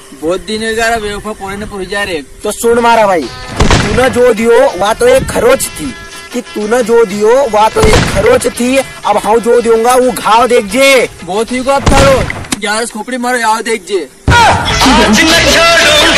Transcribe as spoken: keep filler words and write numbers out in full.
बहुत दिन वगैरह बेवफा पोरे ने पहुंच जा रहे। तो सुन मारा भाई, तूने जो दियो वह तो एक खरोच थी कि तूने जो दियो वह तो एक खरोच थी। अब हाँ जो दूंगा वो घाव देख जे। बहुत ही को आप थारो ग्यारह खोपड़ी मारो याद देख जे।